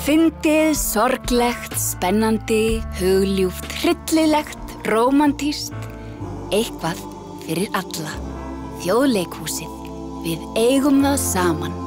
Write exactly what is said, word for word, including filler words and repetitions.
Fyndið, sorglegt, spennandi, hugljúft, hryllilegt, rómantískt, eitthvað fyrir alla. Þjóðleikhúsið, við eigum það saman.